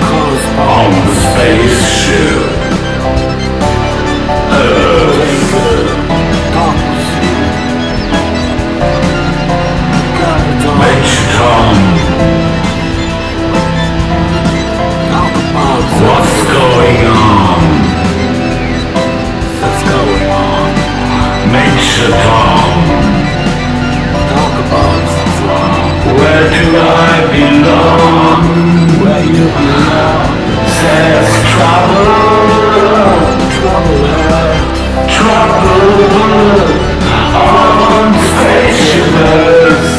on the spaceship. Major Tom, what's going on? What's going on? Major Tom, Talk about where do I belong? where you belong. Says trouble, trouble on spaceship Earth.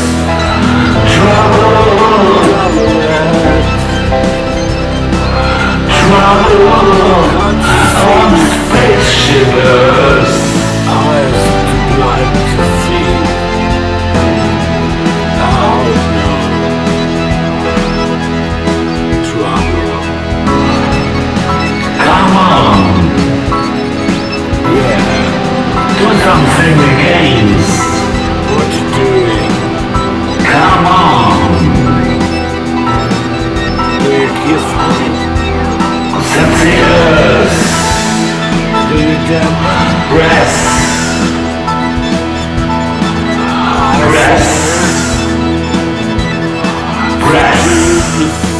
Trouble on spaceship Earth. Eyes too blind to see. Oh no. Trouble. Come on, Yeah. do something against. What you doing? Come on, Do you kiss me? set the Earth. Do you damn Rest, rest, rest.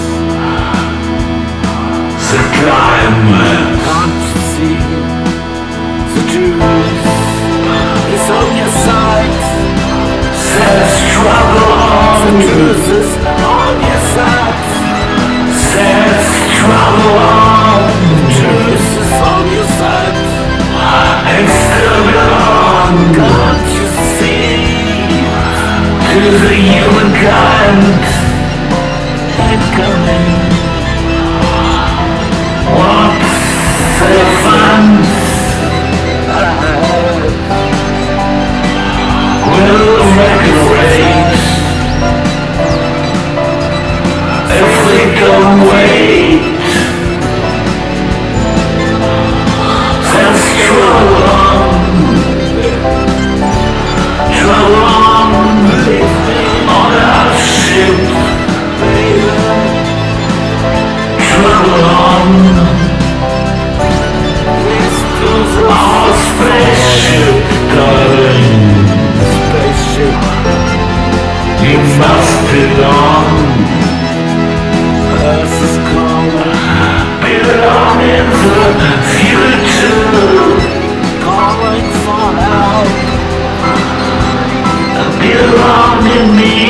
The climate. Can't you see? The truth is on your side. Says trouble The on. truth is on your side. Says trouble on. The truth is on your side. And still belong Can't you see? to the humankind. Incoming. What's the fun? Will record rate if we don't wait. Says trouble on our ship. Trouble on our spaceship, darling. Spaceship. You must belong, Earth is calling. belong in the future. Calling for help. Belong in me.